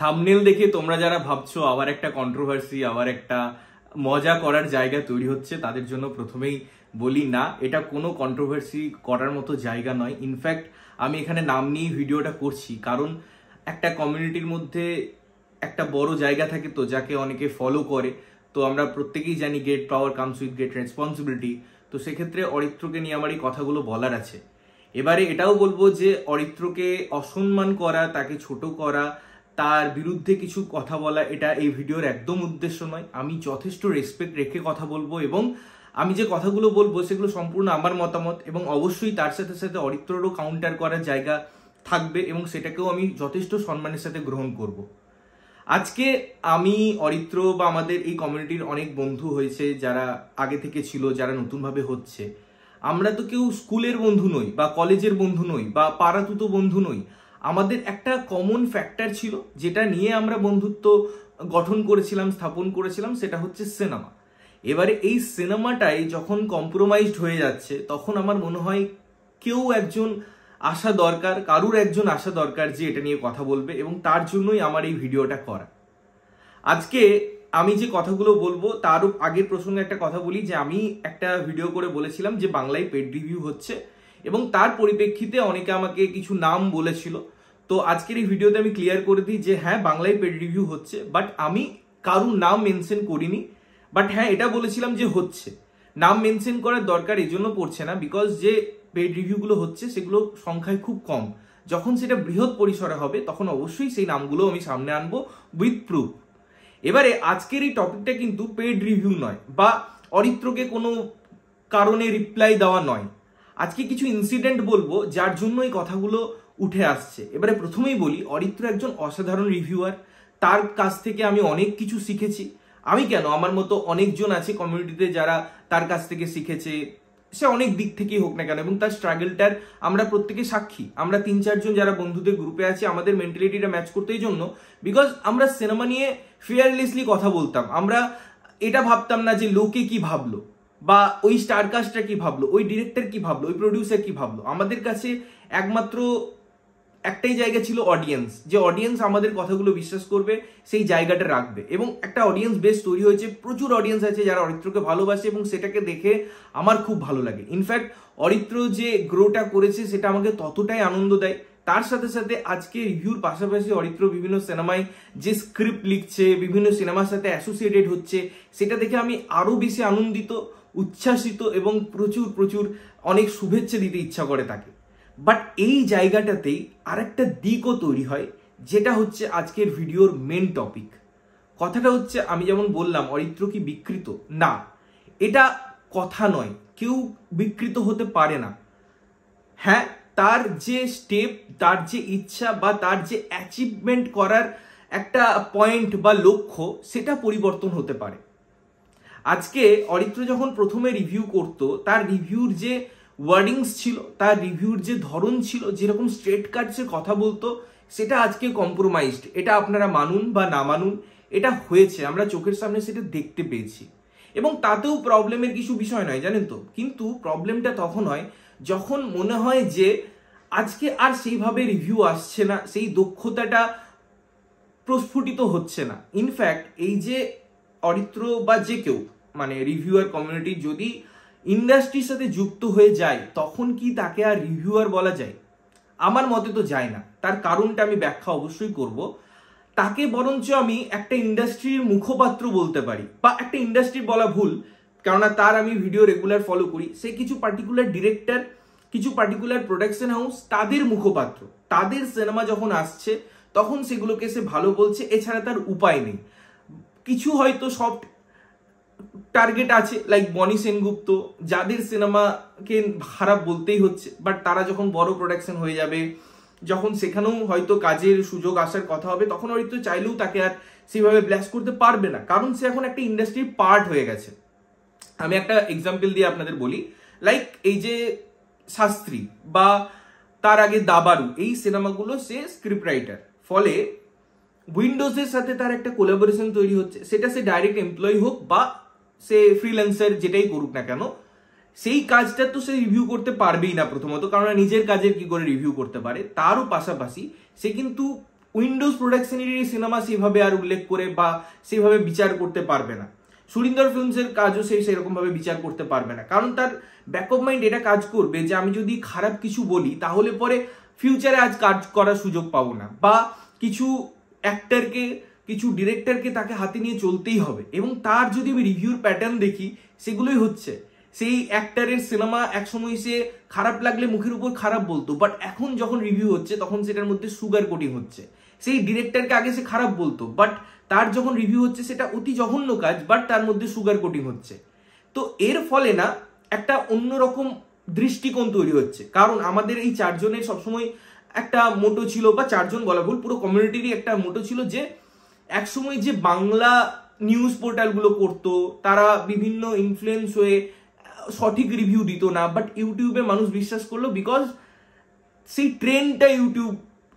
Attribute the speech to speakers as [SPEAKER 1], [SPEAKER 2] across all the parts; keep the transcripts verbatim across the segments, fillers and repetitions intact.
[SPEAKER 1] Thumbnail দেখে তোমরা যারা ভাবছো আবার একটা কন্ট্রোভার্সি, আবার একটা মজা করার জায়গা তৈরি হচ্ছে, তাদের জন্য প্রথমেই বলি না, এটা কোনো কন্ট্রোভার্সি করার মতো জায়গা নয়। ইনফ্যাক্ট আমি এখানে নাম নিয়েই ভিডিওটা করছি, কারণ একটা কমিউনিটির মধ্যে একটা বড় জায়গা থাকে তো, যাকে অনেকে ফলো করে। তো আমরা প্রত্যেকেই জানি great power comes with great responsibility. তো সেক্ষেত্রে অরিত্রকে নিয়ে আমার এই কথাগুলো বলার আছে। এবারে এটাও বলবো যে অরিত্রকে অসম্মান করা, তাকে ছোট করা, তার বিরুদ্ধে কিছু কথা বলা, এটা এই ভিডিওর একদম উদ্দেশ্য নয়। আমি যথেষ্ট রেসপেক্ট রেখে কথা বলবো এবং আমি যে কথাগুলো বলবো সেগুলো সম্পূর্ণ আমার মতামত, এবং অবশ্যই তার সাথে সাথে অরিত্ররও কাউন্টার করার জায়গা থাকবে এবং সেটাকেও আমি যথেষ্ট সম্মানের সাথে গ্রহণ করব। আজকে আমি অরিত্র বা আমাদের এই কমিউনিটির অনেক বন্ধু হয়েছে, যারা আগে থেকে ছিল, যারা নতুনভাবে হচ্ছে। আমরা তো কেউ স্কুলের বন্ধু নই বা কলেজের বন্ধু নই বা পাড়াতুতো বন্ধু নই। আমাদের একটা কমন ফ্যাক্টর ছিল, যেটা নিয়ে আমরা বন্ধুত্ব গঠন করেছিলাম, স্থাপন করেছিলাম, সেটা হচ্ছে সিনেমা। এবারে এই সিনেমাটাই যখন কম্প্রোমাইজড হয়ে যাচ্ছে, তখন আমার মনে হয় কেউ একজন আসা দরকার, কারুর একজন আসা দরকার যে এটা নিয়ে কথা বলবে, এবং তার জন্যই আমার এই ভিডিওটা করা। আজকে আমি যে কথাগুলো বলবো তার আগের প্রসঙ্গে একটা কথা বলি, যে আমি একটা ভিডিও করে বলেছিলাম যে বাংলায় পেড রিভিউ হচ্ছে, এবং তার পরিপ্রেক্ষিতে অনেকে আমাকে কিছু নাম বলেছিল। তো আজকের এই ভিডিওতে আমি ক্লিয়ার করে দিই যে হ্যাঁ, বাংলায় পেড রিভিউ হচ্ছে, বাট আমি কারুর নাম মেনশন করিনি। বাট হ্যাঁ, এটা বলেছিলাম যে হচ্ছে। নাম মেনশন করার দরকার এই জন্য পড়ছে না, বিকজ যে পেড রিভিউগুলো হচ্ছে সেগুলো সংখ্যায় খুব কম। যখন সেটা বৃহৎ পরিসরে হবে তখন অবশ্যই সেই নামগুলো আমি সামনে আনবো উইথ প্রুফ। এবারে আজকের এই টপিকটা কিন্তু পেড রিভিউ নয়, বা অরিত্রকে কোনো কারণে রিপ্লাই দেওয়া নয়। আজকে কিছু ইনসিডেন্ট বলবো যার জন্য এই কথাগুলো উঠে আসছে। এবারে প্রথমেই বলি, অরিত্র একজন অসাধারণ রিভিউয়ার। তার কাছ থেকে আমি অনেক কিছু শিখেছি। আমি কেন, আমার মতো অনেকজন আছে কমিউনিটিতে যারা তার কাছ থেকে শিখেছে, সে অনেক দিক থেকেই হোক না কেন, এবং তার স্ট্রাগলটার আমরা প্রত্যেকে সাক্ষী। আমরা তিন চারজন যারা বন্ধুদের গ্রুপে আছি, আমাদের মেন্টালিটিটা ম্যাচ করতে এই জন্য, বিকজ আমরা সিনেমা নিয়ে ফিয়ারলেসলি কথা বলতাম। আমরা এটা ভাবতাম না যে লোকে কি ভাবলো, বা ওই স্টারকাস্টটা কি ভাবলো, ওই ডিরেক্টর কি ভাবলো, ওই প্রডিউসার কি ভাবলো। আমাদের কাছে একমাত্র একটাই জায়গা ছিল অডিয়েন্স, যে অডিয়েন্স আমাদের কথাগুলো বিশ্বাস করবে, সেই জায়গাটা রাখবে। এবং একটা অডিয়েন্স বেস তৈরি হয়েছে, প্রচুর অডিয়েন্স আছে যারা অরিত্রকে ভালোবাসে, এবং সেটাকে দেখে আমার খুব ভালো লাগে। ইনফ্যাক্ট অরিত্র যে গ্রোটা করেছে সেটা আমাকে ততটাই আনন্দ দেয়। তার সাথে সাথে আজকে রিভিউর পাশাপাশি অরিত্র বিভিন্ন সিনেমায় যে স্ক্রিপ্ট লিখছে, বিভিন্ন সিনেমার সাথে অ্যাসোসিয়েটেড হচ্ছে, সেটা দেখে আমি আরো বেশি আনন্দিত, উচ্ছ্বাসিত, এবং প্রচুর প্রচুর অনেক শুভেচ্ছা দিতে ইচ্ছা করে তাকে। বাট এই জায়গাটাতেই আরেকটা দিকও তৈরি হয়, যেটা হচ্ছে আজকের ভিডিওর মেন টপিক। কথাটা হচ্ছে, আমি যেমন বললাম অরিত্র কি বিকৃত, না, এটা কথা নয়, কেউ বিকৃত হতে পারে না। হ্যাঁ, তার যে স্টেপ, তার যে ইচ্ছা, বা তার যে অ্যাচিভমেন্ট করার একটা পয়েন্ট বা লক্ষ্য, সেটা পরিবর্তন হতে পারে। আজকে অরিত্র যখন প্রথমে রিভিউ করতো, তার রিভিউর যে ওয়ার্ডিংস ছিল, তার রিভিউর যে ধরন ছিল, যেরকম স্ট্রেট কাটসে কথা বলতো, সেটা আজকে কম্প্রোমাইজড। এটা আপনারা মানুন বা না মানুন, এটা হয়েছে, আমরা চোখের সামনে সেটা দেখতে পেয়েছি। এবং তাতেও প্রবলেমের কিছু বিষয় নয়, জানেন তো। কিন্তু প্রবলেমটা তখন হয় যখন মনে হয় যে আজকে আর সেইভাবে রিভিউ আসছে না, সেই দক্ষতাটা প্রস্ফুটিত হচ্ছে না। ইনফ্যাক্ট এই যে অরিত্র বা যে কেউ, মানে রিভিউয়ার কমিউনিটি যদি ইন্ডাস্ট্রির সাথে যুক্ত হয়ে যায়, তখন কি তাকে আর রিভিউয়ার বলা যায়? আমার মতে তো যায় না। তার কারণটা আমি ব্যাখ্যা অবশ্যই করব। তাকে বরঞ্চ আমি একটা ইন্ডাস্ট্রির মুখপাত্র বলতে পারি, বা একটা ইন্ডাস্ট্রি বলা ভুল, কেননা তার আমি ভিডিও রেগুলার ফলো করি। সে কিছু পার্টিকুলার ডিরেক্টর, কিছু পার্টিকুলার প্রোডাকশন হাউস, তাদের মুখপাত্র। তাদের সিনেমা যখন আসছে তখন সেগুলোকে সে ভালো বলছে, এছাড়া তার উপায় নেই। কিছু হয়তো সফট টার্গেট আছে, লাইক বনি সেনগুপ্ত, যাদের সিনেমাকে খারাপ বলতেই হচ্ছে, বাট তারা যখন বড় প্রোডাকশন হয়ে যাবে, যখন সেখানেও হয়তো কাজের সুযোগ আসার কথা হবে, তখন হয়তো চাইলেও তাকে আর সেভাবে ব্লাস্ট করতে পারবে না, কারণ সে এখন একটা ইন্ডাস্ট্রির পার্ট হয়ে গেছে। আমি একটা এক্সাম্পল দিয়ে আপনাদের বলি, লাইক এই যে শাস্ত্রী বা তার আগে দাবারু, এই সিনেমাগুলো সে স্ক্রিপ্ট রাইটার, ফলে উইন্ডোজের সাথে তার একটা কোলাবোরেশন তৈরি হচ্ছে। সেটা সে ডাইরেক্ট এমপ্লয়ি হোক বা সে ফ্রিল্যান্সার, যেটাই করুক না কেন, সেই কাজটা তো সে রিভিউ করতে পারবেই না প্রথমত, কারণ নিজের কাজের কি করে রিভিউ করতে পারে। তারও পাশাপাশি সে কিন্তু উইন্ডোজ প্রোডাকশনেরই সিনেমা সেভাবে আর উল্লেখ করে বা সেভাবে বিচার করতে পারবে না। সুরিন্দর ফিল্মসের কাজও সে সেরকম ভাবে বিচার করতে পারবে না, কারণ তার ব্যাক অফ মাইন্ড এটা কাজ করবে যে আমি যদি খারাপ কিছু বলি তাহলে পরে ফিউচারে আজ কাজ করার সুযোগ পাবো না, বা কিছু অ্যাক্টরকে কিছু ডিরেক্টরকে তাকে হাতে নিয়ে চলতেই হবে। এবং তার যদি আমি রিভিউর প্যাটার্ন দেখি সেগুলোই হচ্ছে, সেই অ্যাক্টরের সিনেমা একসময় সে খারাপ লাগলে মুখের উপর খারাপ বলতো, বাট এখন যখন রিভিউ হচ্ছে তখন সেটার মধ্যে সুগার কোটিং হচ্ছে। সেই ডিরেক্টরকে আগে সে খারাপ বলতো, বাট তার যখন রিভিউ হচ্ছে সেটা অতি জঘন্য কাজ, বাট তার মধ্যে সুগার কোটিং হচ্ছে। তো এর ফলে না একটা অন্যরকম দৃষ্টিকোণ তৈরি হচ্ছে। কারণ আমাদের এই চারজনের সবসময় একটা মোটো ছিল, বা চারজন বলা ভুল, পুরো কমিউনিটিরই একটা মোটো ছিল যে একসময় যে বাংলা নিউজ পোর্টালগুলো করতো তারা বিভিন্ন ইনফ্লুয়েন্স হয়ে সঠিক রিভিউ দিত না, বাট ইউটিউবে মানুষ বিশ্বাস করলো বিকজ সেই ট্রেন্ডটা ইউটিউব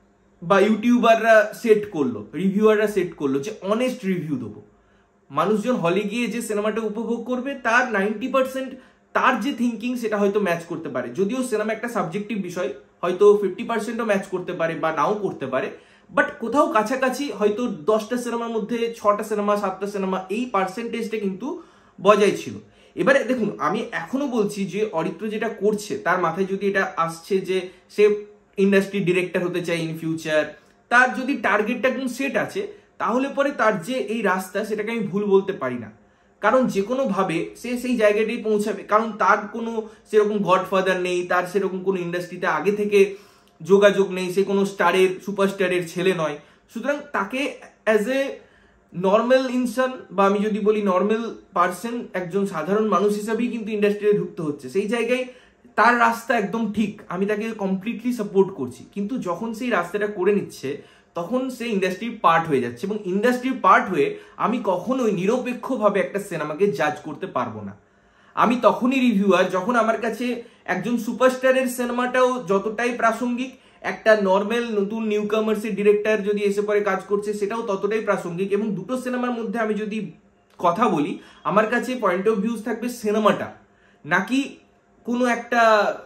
[SPEAKER 1] বা ইউটিউবাররা সেট করলো, রিভিউয়াররা সেট করলো যে অনেস্ট রিভিউ দেবো। মানুষজন হলে গিয়ে যে সিনেমাটা উপভোগ করবে তার নাইনটি পার্সেন্ট তার যে থিঙ্কিং সেটা হয়তো ম্যাচ করতে পারে, যদিও সিনেমা একটা সাবজেক্টিভ বিষয়, হয়তো ফিফটি পার্সেন্টও ম্যাচ করতে পারে বা নাও করতে পারে, বাট কোথাও কাছাকাছি হয়তো দশটা সিনেমার মধ্যে ছটা সিনেমা সাতটা সিনেমা এই পার্সেন্টেজটা কিন্তু বজায় ছিল। এবারে দেখুন, আমি এখনো বলছি যে অরিত্র যেটা করছে তার মাথায় যদি এটা আসছে যে সে ইন্ডাস্ট্রি ডিরেক্টর হতে চায় ইন ফিউচার, তার যদি টার্গেটটা একদম সেট আছে, তাহলে পরে তার যে এই রাস্তা সেটাকে আমি ভুল বলতে পারি না। কারণ যে কোনো ভাবে সে সেই জায়গাটাই পৌঁছাবে, কারণ তার কোনো সেরকম গডফাদার নেই, তার সেরকম কোনো ইন্ডাস্ট্রিতে আগে থেকে যোগাযোগ নেই, সে কোনো স্টারের সুপারস্টারের ছেলে নয়। সুতরাং তাকে অ্যাজ এ নর্মাল ইনসান, বা আমি যদি বলি নর্মাল পার্সন, একজন সাধারণ মানুষ হিসাবেই কিন্তু ইন্ডাস্ট্রিতে ঢুকতে হচ্ছে। সেই জায়গায় তার রাস্তা একদম ঠিক, আমি তাকে কমপ্লিটলি সাপোর্ট করছি। কিন্তু যখন সেই রাস্তাটা করে নিচ্ছে তখন সে ইন্ডাস্ট্রির পার্ট হয়ে যাচ্ছে, এবং ইন্ডাস্ট্রির পার্ট হয়ে আমি কখনোই নিরপেক্ষভাবে একটা সিনেমাকে জাজ করতে পারবো না। আমি তখনই রিভিউয়ার যখন আমার কাছে একজন সুপারস্টারের সিনেমাটাও যতটাই প্রাসঙ্গিক, একটা নর্মাল নতুন নিউ কামার্সের ডিরেক্টর যদি এসে পরে কাজ করছে সেটাও ততটাই প্রাসঙ্গিক। এবং দুটো সিনেমার মধ্যে আমি যদি কথা বলি, আমার কাছে পয়েন্ট অফ ভিউজ থাকবে সিনেমাটা, নাকি কোনো একটা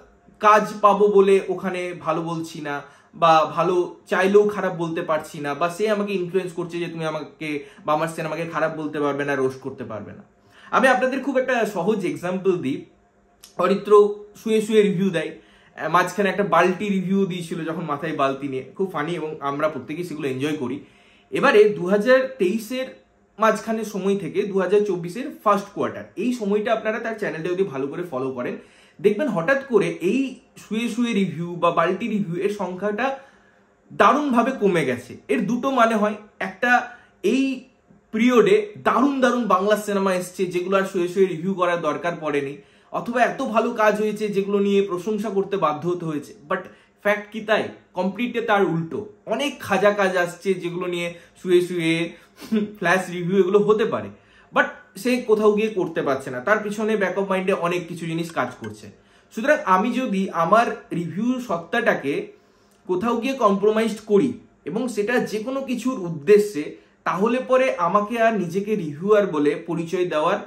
[SPEAKER 1] কাজ পাবো বলে ওখানে ভালো বলছি না, বা ভালো চাইলেও খারাপ বলতে পারছি না, বা সে আমাকে ইনফ্লুয়েন্স করছে যে তুমি আমাকে বা আমার সিনেমাকে খারাপ বলতে পারবে না, রোস্ট করতে পারবে না। আমি আপনাদের খুব একটা সহজ এক্সাম্পল দিই। অরিত্র শুয়ে শুয়ে রিভিউ দেয়, মাঝখানে একটা বালতি রিভিউ দিয়েছিল যখন মাথায় বালতি নিয়ে, খুব ফানি, এবং আমরা প্রত্যেকেই সেগুলো এনজয় করি। এবারে দু হাজার তেইশের মাঝখানে সময় থেকে দু হাজার চব্বিশের ফার্স্ট কোয়ার্টার, এই সময়টা আপনারা তার চ্যানেলটা যদি ভালো করে ফলো করেন দেখবেন হঠাৎ করে এই শুয়ে শুয়ে রিভিউ বা বালতি রিভিউ এর সংখ্যাটা দারুণভাবে কমে গেছে। এর দুটো মানে হয়, একটা এই পিরিয়ডে দারুণ দারুণ বাংলা সিনেমা এসছে যেগুলো আর শুয়ে শুয়ে রিভিউ করার দরকার পড়েনি, অথবা এত ভালো কাজ হয়েছে যেগুলো নিয়ে প্রশংসা করতে বাধ্য হতে হয়েছে। বাট ফ্যাক্ট কি তাই? কমপ্লিটলি তার উল্টো, অনেক খাজা কাজ আসছে যেগুলো নিয়ে শুয়ে শুয়ে ফ্ল্যাশ রিভিউ এগুলো হতে পারে, বাট সে কোথাও গিয়ে করতে পারছে না, তার পিছনে ব্যাক অফ মাইন্ডে অনেক কিছু জিনিস কাজ করছে। সুতরাং আমি যদি আমার রিভিউ সত্তাটাকে কোথাও গিয়ে কম্প্রোমাইজ করি এবং সেটা যে কোনো কিছুর উদ্দেশ্যে, তাহলে পরে আমাকে আর নিজেকে রিভিউয়ার বলে পরিচয় দেওয়ার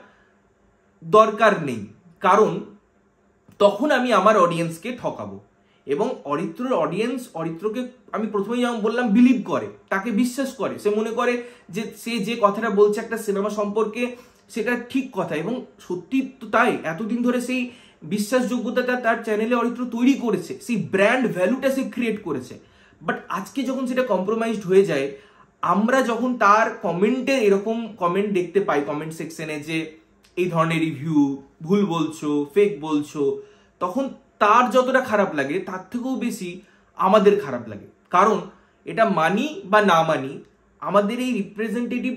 [SPEAKER 1] দরকার নেই, কারণ তখন আমি আমার অডিয়েন্সকে ঠকাবো। এবং অরিত্রর অডিয়েন্স অরিত্রকে আমি প্রথমেই যেমন বললাম বিলিভ করে, তাকে বিশ্বাস করে, সে মনে করে যে সে যে কথাটা বলছে একটা সিনেমা সম্পর্কে সেটা ঠিক কথা, এবং সত্যি তো তাই। এতদিন ধরে সেই বিশ্বাসযোগ্যতাটা তার চ্যানেলে অরিত্র তৈরি করেছে, সেই ব্র্যান্ড ভ্যালুটা সে ক্রিয়েট করেছে। বাট আজকে যখন সেটা কম্প্রোমাইজড হয়ে যায়, আমরা যখন তার কমেন্টে এরকম কমেন্ট দেখতে পাই কমেন্ট সেকশনে যে এই ধরনের রিভিউ ভুল বলছো, ফেক বলছো, তখন তার যতটা খারাপ লাগে তার থেকেও বেশি আমাদের খারাপ লাগে। কারণ এটা মানি বা না মানি, আমাদের এই রিপ্রেজেন্টেটিভ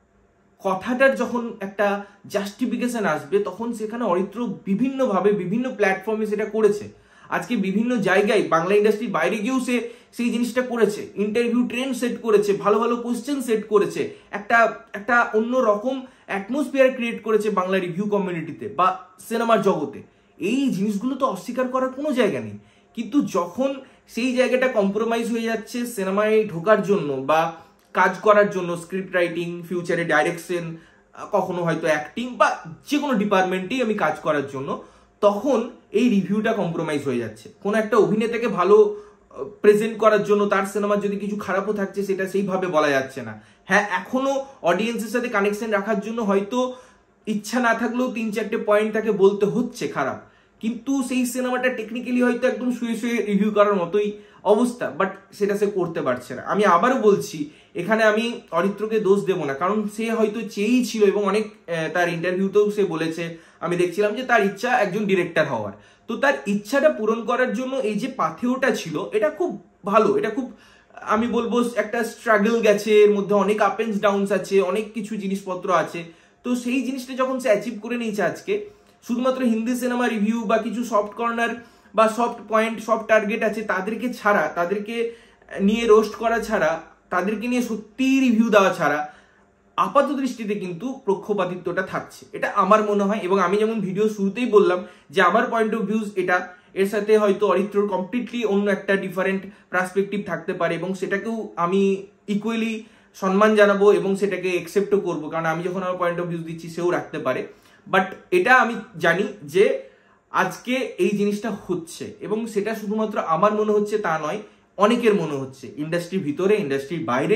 [SPEAKER 1] কথাটার যখন একটা জাস্টিফিকেশন আসবে তখন সেখানে অরিত্র বিভিন্নভাবে বিভিন্ন প্ল্যাটফর্মে সেটা করেছে। আজকে বিভিন্ন জায়গায় বাংলা ইন্ডাস্ট্রির বাইরে গিয়েও সে সেই জিনিসটা করেছে, ইন্টারভিউ ট্রেন্ড সেট করেছে, ভালো ভালো কোশ্চেন সেট করেছে, একটা একটা অন্য রকম অ্যাটমসফিয়ার ক্রিয়েট করেছে বাংলা রিভিউ কমিউনিটিতে বা সিনেমার জগতে। এই জিনিসগুলো তো অস্বীকার করার কোনো জায়গা নেই, কিন্তু যখন সেই জায়গাটা কম্প্রোমাইজ হয়ে যাচ্ছে সিনেমায় ঢোকার জন্য বা কাজ করার জন্য, স্ক্রিপ্ট রাইটিং, ফিউচারে ডাইরেকশন, কখনো হয়তো অ্যাক্টিং বা যে কোনো ডিপার্টমেন্টেই আমি কাজ করার জন্য, তখন এই রিভিউটা কম্প্রোমাইজ হয়ে যাচ্ছে। কোনো একটা অভিনেতাকে ভালো প্রেজেন্ট করার জন্য, তার সিনেমার যদি কিছু খারাপও থাকছে সেটা সেইভাবে বলা যাচ্ছে না। হ্যাঁ, এখনো অডিয়েন্সের সাথে কানেকশন রাখার জন্য হয়তো ইচ্ছা না থাকলেও তিন চারটে পয়েন্ট তাকে বলতে হচ্ছে খারাপ, কিন্তু সেই সিনেমাটা টেকনিক্যালি হয়তো একদম শুয়ে শুয়ে রিভিউ করার মতোই অবস্থা, বাট সেটা সে করতে পারছে না। আমি আবারও বলছি, এখানে আমি অরিত্রকে দোষ দেবো না, কারণ সে হয়তো চেয়েই ছিল এবং অনেক তার ইন্টারভিউতেও সে বলেছে, আমি দেখছিলাম যে তার ইচ্ছা একজন ডিরেক্টর হওয়ার। তো তার ইচ্ছাটা পূরণ করার জন্য এই যে পাথেওটা ছিল, এটা খুব ভালো, এটা খুব আমি বলবো একটা স্ট্রাগল গেছে, এর মধ্যে অনেক আপ এন্ড ডাউনস আছে, অনেক কিছু জিনিসপত্র আছে। তো সেই জিনিসটা যখন সে অ্যাচিভ করে নিয়েছে আজকে, শুধুমাত্র হিন্দি সিনেমা রিভিউ বা কিছু সফট কর্নার বা সফট পয়েন্ট, সফট টার্গেট আছে তাদেরকে ছাড়া, তাদেরকে নিয়ে রোস্ট করা ছাড়া, তাদেরকে নিয়ে সত্যি রিভিউ দেওয়া ছাড়া আপাত দৃষ্টিতে কিন্তু পক্ষপাতিত্বটা থাকছে, এটা আমার মনে হয়। এবং আমি যেমন ভিডিও শুরুতেই বললাম যে আমার পয়েন্ট অফ ভিউজ এটা, এর সাথে হয়তো অরিত্রর কমপ্লিটলি অন্য একটা ডিফারেন্ট পার্সপেক্টিভ থাকতে পারে, এবং সেটাকেও আমি ইকুয়ালি সম্মান জানাবো এবং সেটাকে একসেপ্টও করবো, কারণ আমি যখন আমার পয়েন্ট অফ ভিউজ দিচ্ছি সেও রাখতে পারে। বাট এটা আমি জানি যে আজকে এই জিনিসটা হচ্ছে, এবং সেটা শুধুমাত্র আমার মনে হচ্ছে তা নয়, অনেকের মনে হচ্ছে, ইন্ডাস্ট্রির ভিতরে, ইন্ডাস্ট্রির বাইরে,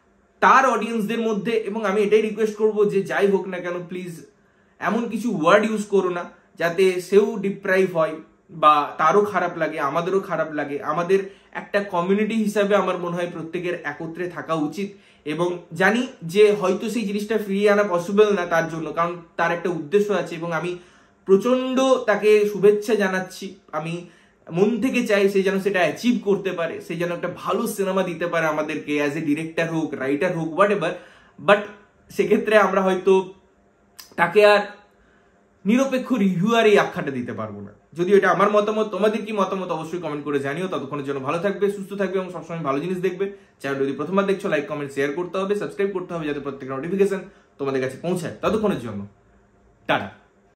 [SPEAKER 1] তার অডিয়েন্সদের মধ্যে। এবং আমি এটাই রিকোয়েস্ট করবো যে যাই হোক না কেন, প্লিজ এমন কিছু ওয়ার্ড ইউজ করো না যাতে সেও ডিপ্রাইভ হয় বা তারও খারাপ লাগে, আমাদেরও খারাপ লাগে। আমাদের একটা কমিউনিটি হিসাবে আমার মনে হয় প্রত্যেকের একত্রে থাকা উচিত, এবং জানি যে হয়তো সেই জিনিসটা ফিরিয়ে আনা পসিবল না তার জন্য, কারণ তার একটা উদ্দেশ্য আছে, এবং আমি প্রচন্ড তাকে শুভেচ্ছা জানাচ্ছি। আমি মন থেকে চাই সে যেন সেটা অ্যাচিভ করতে পারে, সে যেন একটা ভালো সিনেমা দিতে পারে আমাদেরকে, অ্যাজ এ ডিরেক্টর হোক, রাইটার হোক, হোয়াট এভার। বাট সেক্ষেত্রে আমরা হয়তো তাকে আর নিরপেক্ষ রিভিউয়ার এই আখ্যাটা দিতে পারবো না। যদিও এটা আমার মতামত, তোমাদের কি মতামত অবশ্যই কমেন্ট করে জানিও। ততক্ষণের জন্য ভালো থাকবে, সুস্থ থাকবে এবং সবসময় ভালো জিনিস দেখবে। চ্যানেল যদি প্রথমবার দেখছো, লাইক কমেন্ট শেয়ার করতে হবে, সাবস্ক্রাইব করতে হবে যাতে প্রত্যেকটা নোটিফিকেশন তোমাদের কাছে পৌঁছায়। ততক্ষণের জন্য টাটা।